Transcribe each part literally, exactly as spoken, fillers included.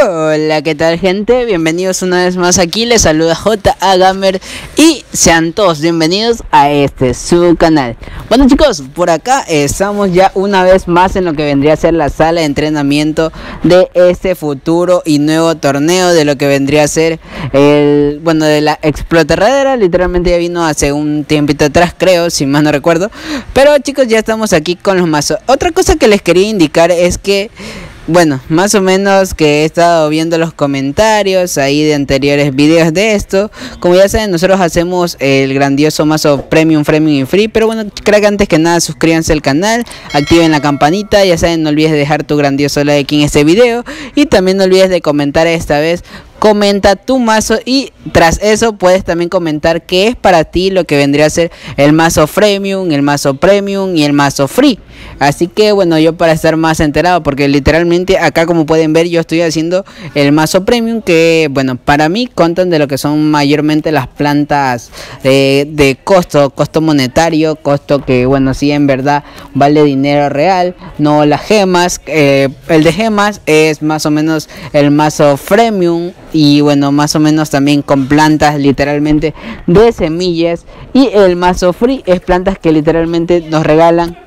Hola, ¿qué tal, gente? Bienvenidos una vez más aquí, les saluda J A Gamer y sean todos bienvenidos a este su canal. Bueno, chicos, por acá estamos ya una vez más en lo que vendría a ser la sala de entrenamiento de este futuro y nuevo torneo, de lo que vendría a ser el, bueno, de la explotarradera. Literalmente ya vino hace un tiempito atrás, creo, si más no recuerdo. Pero chicos, ya estamos aquí con los mazos. Otra cosa que les quería indicar es que, bueno, más o menos que he estado viendo los comentarios ahí de anteriores videos de esto. Como ya saben, nosotros hacemos el grandioso mazo Premium, Freemium y Free. Pero bueno, creo que antes que nada suscríbanse al canal, activen la campanita. Ya saben, no olvides de dejar tu grandioso like en este video. Y también no olvides de comentar esta vez. Comenta tu mazo y tras eso puedes también comentar qué es para ti lo que vendría a ser el mazo Freemium, el mazo Premium y el mazo Free. Así que bueno, yo para estar más enterado, porque literalmente acá, como pueden ver, yo estoy haciendo el mazo Premium, que bueno, para mí contan de lo que son mayormente las plantas eh, de costo, costo monetario, costo que bueno, sí, en verdad vale dinero real, no las gemas. Eh, el de gemas es más o menos el mazo Freemium. Y bueno, más o menos también con plantas literalmente de semillas. Y el mazo Free es plantas que literalmente nos regalan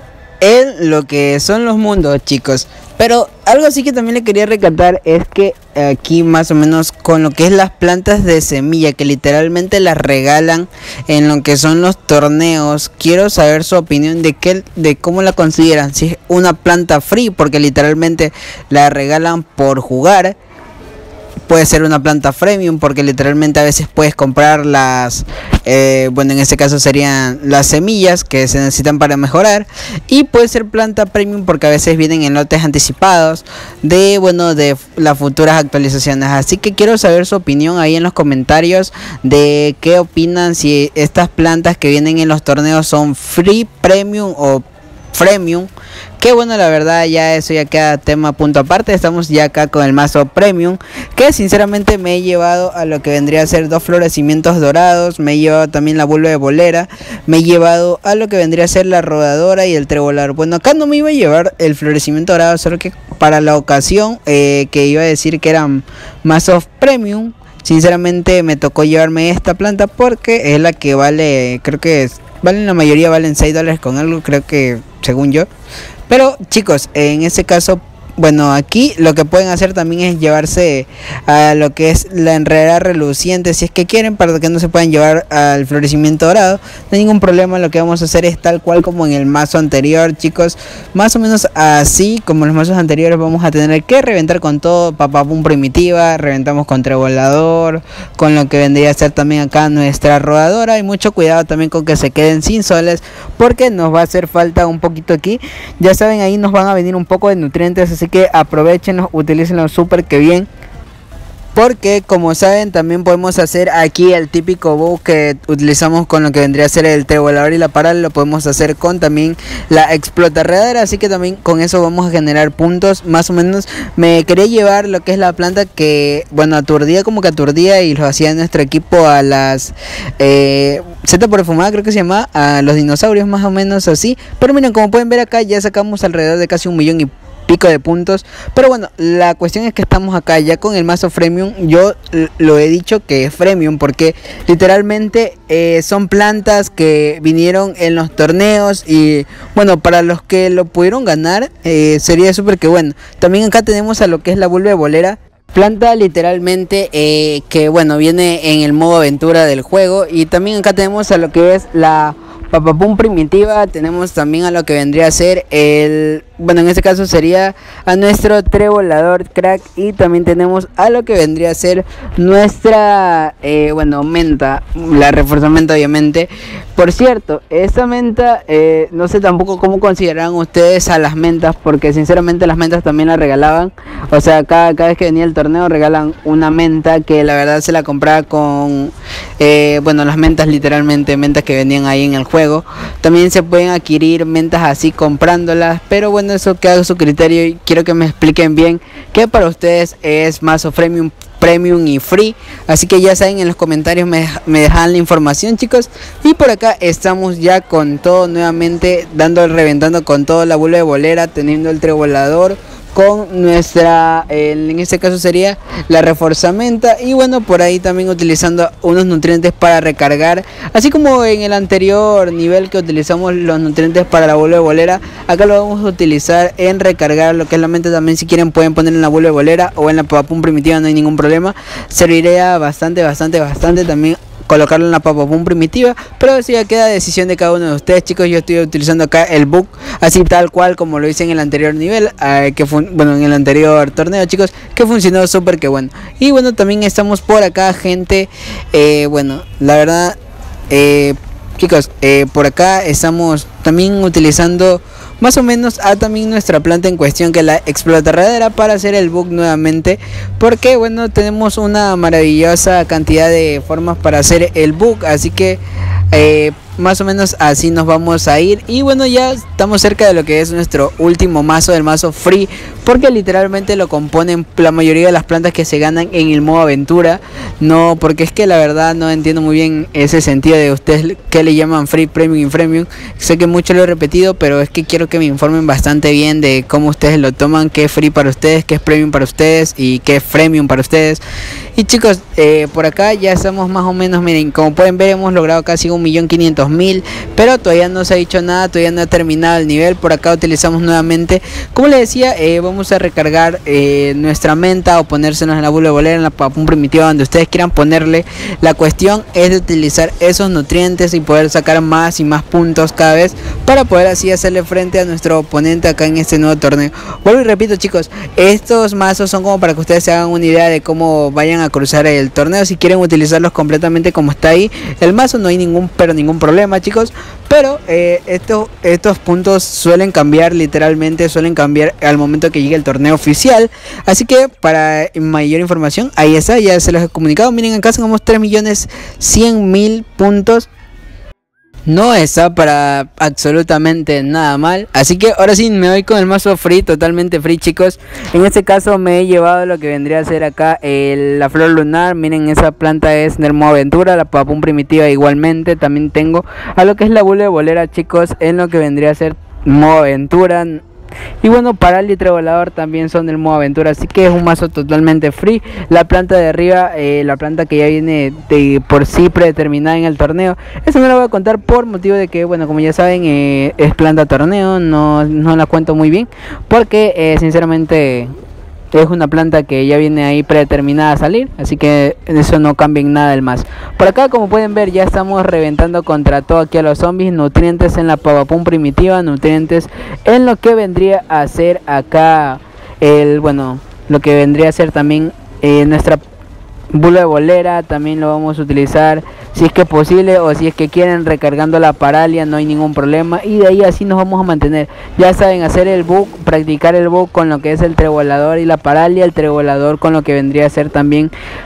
en lo que son los mundos, chicos. Pero algo así que también le quería recatar es que aquí más o menos con lo que es las plantas de semilla, que literalmente las regalan en lo que son los torneos, quiero saber su opinión de qué, de cómo la consideran. Si es una planta free porque literalmente la regalan por jugar. Puede ser una planta Freemium porque literalmente a veces puedes comprar las, eh, bueno, en este caso serían las semillas que se necesitan para mejorar. Y puede ser planta Premium porque a veces vienen en lotes anticipados de, bueno, de las futuras actualizaciones. Así que quiero saber su opinión ahí en los comentarios de qué opinan, si estas plantas que vienen en los torneos son Free, Premium o Freemium. Que bueno, la verdad ya eso ya queda tema punto aparte. Estamos ya acá con el mazo Premium, que sinceramente me he llevado a lo que vendría a ser dos florecimientos dorados. Me he llevado también la vulva de bolera. Me he llevado a lo que vendría a ser la rodadora y el trebolador. Bueno, acá no me iba a llevar el florecimiento dorado, solo que para la ocasión eh, que iba a decir que eran mazos Premium, sinceramente me tocó llevarme esta planta porque es la que vale, creo que es, valen la mayoría, valen seis dólares con algo, creo que según yo. Pero chicos, en este caso, bueno, aquí lo que pueden hacer también es llevarse a lo que es la enredadera reluciente, si es que quieren, para que no se puedan llevar al florecimiento dorado. No hay ningún problema, lo que vamos a hacer es tal cual como en el mazo anterior, chicos. Más o menos así como los mazos anteriores, vamos a tener que reventar con todo. Papapum primitiva, reventamos con trebolador, con lo que vendría a ser también acá nuestra rodadora. Y mucho cuidado también con que se queden sin soles, porque nos va a hacer falta un poquito aquí. Ya saben, ahí nos van a venir un poco de nutrientes, así que aprovechenlos, utilícenlos súper que bien. Porque como saben, también podemos hacer aquí el típico bow que utilizamos con lo que vendría a ser el trebolador y la paral. Lo podemos hacer con también la explotarradera, así que también con eso vamos a generar puntos. Más o menos me quería llevar lo que es la planta que, bueno, aturdía, como que aturdía y lo hacía nuestro equipo a las eh, Z perfumada, creo que se llama, a los dinosaurios, más o menos así. Pero miren, como pueden ver acá ya sacamos alrededor de casi un millón y pico de puntos. Pero bueno, la cuestión es que estamos acá ya con el mazo Freemium. Yo lo he dicho que es Freemium porque literalmente eh, son plantas que vinieron en los torneos. Y bueno, para los que lo pudieron ganar, eh, sería súper que bueno. También acá tenemos a lo que es la vulva de bolera, planta literalmente eh, que bueno, viene en el modo aventura del juego. Y también acá tenemos a lo que es la Papapum primitiva. Tenemos también a lo que vendría a ser el, bueno, en este caso sería a nuestro trebolador crack. Y también tenemos a lo que vendría a ser nuestra eh, bueno, menta, la reforzamiento obviamente. Por cierto, esta menta eh, no sé tampoco cómo consideran ustedes a las mentas, porque sinceramente las mentas también las regalaban. O sea, cada, cada vez que venía el torneo regalan una menta, que la verdad se la compraba con eh, bueno, las mentas literalmente, mentas que venían ahí en el juego. También se pueden adquirir mentas así comprándolas, pero bueno, eso queda a su criterio. Y quiero que me expliquen bien qué para ustedes es mazo Freemium, Premium y Free. Así que ya saben, en los comentarios me, me dejan la información, chicos. Y por acá estamos ya con todo nuevamente, dando, reventando con todo la vulva de bolera, teniendo el trebolador, con nuestra, en este caso sería la reforzamenta, y bueno, por ahí también utilizando unos nutrientes para recargar, así como en el anterior nivel que utilizamos los nutrientes para la bola de bolera. Acá lo vamos a utilizar en recargar lo que es la mente. También si quieren pueden poner en la bola de bolera o en la Papapum primitiva, no hay ningún problema, serviría bastante, bastante, bastante también colocarlo en la Papapum primitiva, pero eso ya queda decisión de cada uno de ustedes, chicos. Yo estoy utilizando acá el bug así tal cual como lo hice en el anterior nivel, eh, que fue bueno en el anterior torneo, chicos, que funcionó súper que bueno. Y bueno, también estamos por acá, gente, eh, bueno, la verdad, eh, chicos, eh, por acá estamos también utilizando más o menos a también nuestra planta en cuestión, que es la explotarradera, para hacer el bug nuevamente, porque bueno, tenemos una maravillosa cantidad de formas para hacer el bug, así que eh, más o menos así nos vamos a ir. Y bueno, ya estamos cerca de lo que es nuestro último mazo, del mazo free, porque literalmente lo componen la mayoría de las plantas que se ganan en el modo aventura. No, porque es que la verdad no entiendo muy bien ese sentido de ustedes que le llaman free, premium y freemium. Sé que mucho lo he repetido, pero es que quiero que me informen bastante bien de cómo ustedes lo toman, qué es free para ustedes, qué es premium para ustedes y qué es freemium para ustedes. Y chicos, eh, por acá ya estamos más o menos, miren, como pueden ver hemos logrado casi un millón quinientos mil, pero todavía no se ha dicho nada, todavía no ha terminado el nivel. Por acá utilizamos nuevamente, como les decía, eh, vamos a recargar eh, nuestra menta o ponérsenos en la bola de bolera, en la Papapum primitiva, donde ustedes quieran ponerle. La cuestión es de utilizar esos nutrientes y poder sacar más y más puntos cada vez, para poder así hacerle frente a nuestro oponente acá en este nuevo torneo. Vuelvo y repito, chicos, estos mazos son como para que ustedes se hagan una idea de cómo vayan a cruzar el torneo. Si quieren utilizarlos completamente como está ahí el mazo, no hay ningún pero ningún problema, chicos, pero eh, estos, estos puntos suelen cambiar, literalmente suelen cambiar al momento que llegue el torneo oficial. Así que para mayor información, ahí está, ya se los he comunicado. Miren, acá somos tres millones cien mil puntos. No está para absolutamente nada mal. Así que ahora sí me voy con el mazo free, totalmente free, chicos. En este caso me he llevado lo que vendría a ser acá el, la flor lunar. Miren, esa planta es del modo aventura. La Papapum primitiva igualmente. También tengo a lo que es la bola de bolera, chicos, en lo que vendría a ser modo aventura. Y bueno, Paral y Trevolador también son del modo aventura, así que es un mazo totalmente free. La planta de arriba, eh, la planta que ya viene de por sí predeterminada en el torneo, eso no la voy a contar por motivo de que, bueno, como ya saben, eh, es planta torneo. No, no la cuento muy bien, porque eh, sinceramente es una planta que ya viene ahí predeterminada a salir, así que eso no cambia en nada el más. Por acá, como pueden ver, ya estamos reventando contra todo aquí a los zombies. Nutrientes en la Papapum primitiva, nutrientes en lo que vendría a ser acá el, bueno, lo que vendría a ser también eh, nuestra bola de bolera. También lo vamos a utilizar si es que es posible, o si es que quieren recargando la Paralia, no hay ningún problema. Y de ahí así nos vamos a mantener. Ya saben, hacer el bug, practicar el bug con lo que es el Trevolador y la Paralia. El Trevolador con lo que vendría a ser también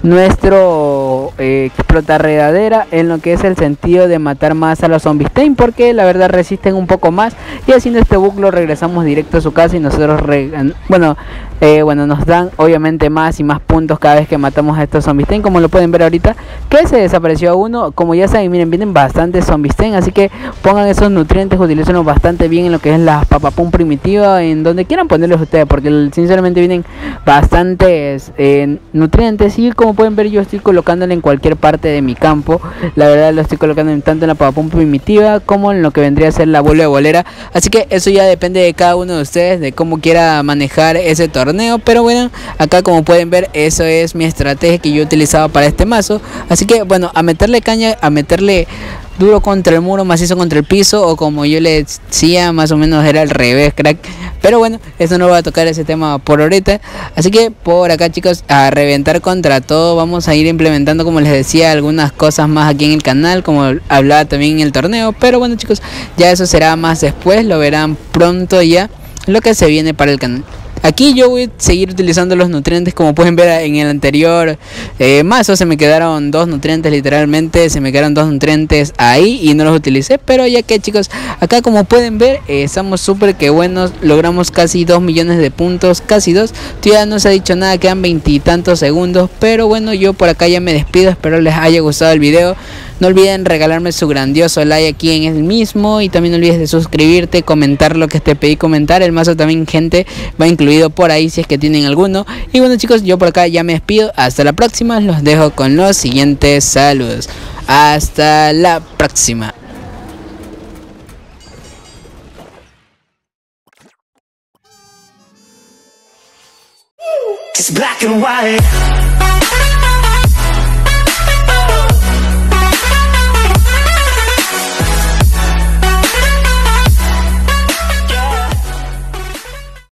nuestro eh, explotarredadera, en lo que es el sentido de matar más a los zombies, porque la verdad resisten un poco más. Y haciendo este bug lo regresamos directo a su casa y nosotros re bueno eh, bueno nos dan obviamente más y más puntos cada vez que matamos a estos zombies, como lo pueden ver ahorita que se desapareció uno. Como ya saben, miren, vienen bastantes zombies, así que pongan esos nutrientes, utilícenlos bastante bien en lo que es la Papapum primitiva, en donde quieran ponerlos ustedes, porque sinceramente vienen bastantes eh, nutrientes. Y como pueden ver, yo estoy colocándolo en cualquier parte de mi campo. La verdad lo estoy colocando tanto en la Papapum primitiva como en lo que vendría a ser la bola de bolera, así que eso ya depende de cada uno de ustedes, de cómo quiera manejar ese torneo. Pero bueno, acá como pueden ver, eso es mi estrategia que yo utilizaba para este mazo. Así que bueno, a meterle caña, a meterle duro contra el muro, macizo contra el piso, o como yo le decía, más o menos era al revés, crack. Pero bueno, eso no va a tocar ese tema por ahorita. Así que por acá, chicos, a reventar contra todo. Vamos a ir implementando, como les decía, algunas cosas más aquí en el canal, como hablaba también en el torneo. Pero bueno, chicos, ya eso será más después, lo verán pronto ya lo que se viene para el canal. Aquí yo voy a seguir utilizando los nutrientes. Como pueden ver en el anterior eh, mazo se me quedaron dos nutrientes, literalmente se me quedaron dos nutrientes ahí y no los utilicé. Pero ya que, chicos, acá como pueden ver eh, estamos súper que buenos. Logramos casi dos millones de puntos, casi dos. Todavía no se ha dicho nada, quedan veintitantos segundos. Pero bueno, yo por acá ya me despido, espero les haya gustado el video. No olviden regalarme su grandioso like aquí en el mismo. Y también no olvides de suscribirte, comentar lo que te pedí comentar. El mazo también, gente, va incluido por ahí si es que tienen alguno. Y bueno, chicos, yo por acá ya me despido. Hasta la próxima. Los dejo con los siguientes saludos. Hasta la próxima. It's black and white.